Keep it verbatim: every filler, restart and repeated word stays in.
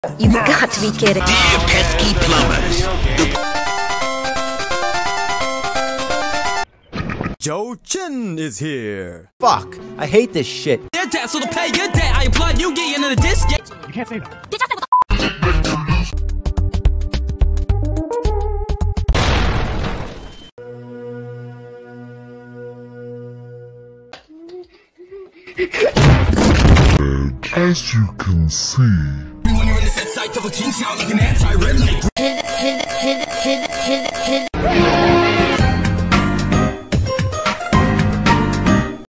You've got to be kidding. Dear pesky plumbers. Joe Chin is here. Fuck, I hate this shit. Your debt, so to pay your debt, I applaud you getting into the disc. You can't say that. As you can see, When you're in the set site of a king town like an anti-red light.